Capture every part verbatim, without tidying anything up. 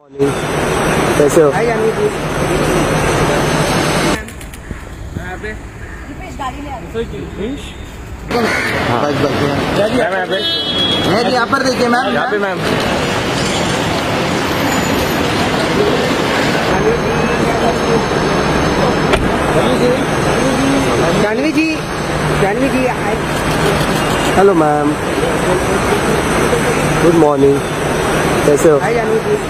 कैसे हो? मैम यहाँ पर देखिए मैम, यहाँ पे ma'am. Janvi ji, Janvi ji, hello ma'am, good morning, कैसे हो? हाय जानवी जी।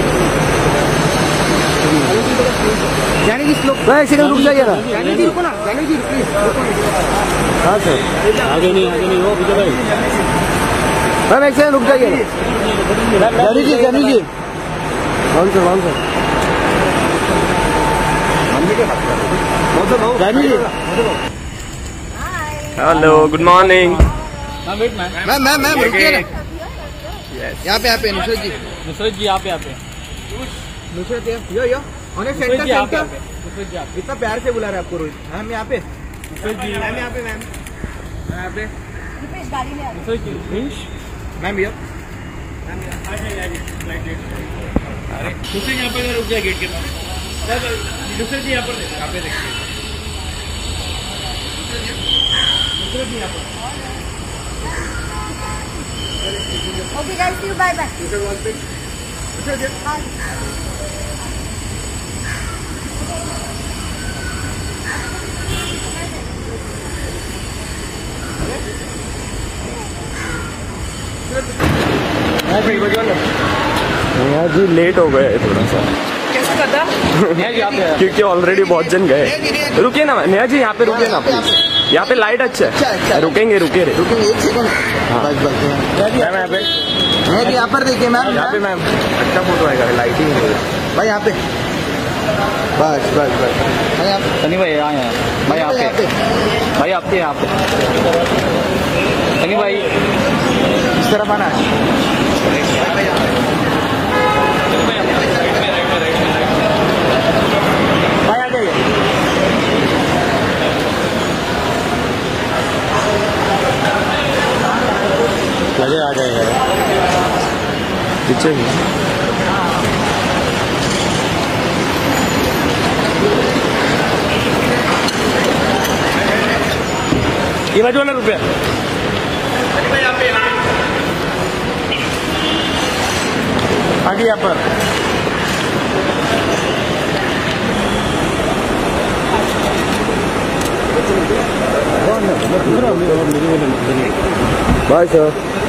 जानवी जी स्लो, एक सेकंड रुक जाइए ना। जानवी जी रुको ना, जानवी जी प्लीज। हाँ सर, आगे नहीं आगे नहीं हो विजय भाई। मैम एक सेकंड रुक जाइए ना। जानवी जी, जानवी जी, कौन सर कौन sir Janvi ji. Hello, good morning. Ma'am ma'am ma'am रुकिए ना, यहाँ पे यहाँ पे नुसरत जी, नुसरत जी यहाँ पे यहाँ पे Nusrat yo yo on centre Nusrat ji यहाँ पे सेंटर। नुसरत जी यहाँ इतना प्यार से बुला रहे हैं आपको रोहित। मैम यहाँ पे, नुसरत जी मैम यहाँ पे, मैम यहाँ पे, नुसरत जी मैम यो नुसरत यहाँ पे रुक जाए गेट के पास। नुसरत जी यहाँ पर यहाँ पे देखिए, नुसरत जी यहाँ पर। Okay guys, see you, bye bye. Neha ji late हो गए थोड़ा सा कैसे करता? क्योंकि ऑलरेडी बहुत जन गए। रुकिए ना नेहा जी, यहाँ पे रुकिए ना प्लीज, यहाँ पे लाइट अच्छा है, रुकेंगे रुके रे रुकिए एक सेकंड। बस बस मैम यहाँ पे, मैम यहाँ पर देखिए मैम, यहाँ पे मैम अच्छा फोटो आएगा, लाइटिंग भाई यहाँ पे, बस बस बस भाई यहाँ पे, सनी भाई यहाँ यहाँ भाई यहाँ पे, भाई आपके यहाँ पे सनी भाई इस तरफ आना है। भाई आ जाइए। लगे आ जाएगा पीछे ही। ये बाजू वाला रुपया आगे यहाँ पर बाय सर।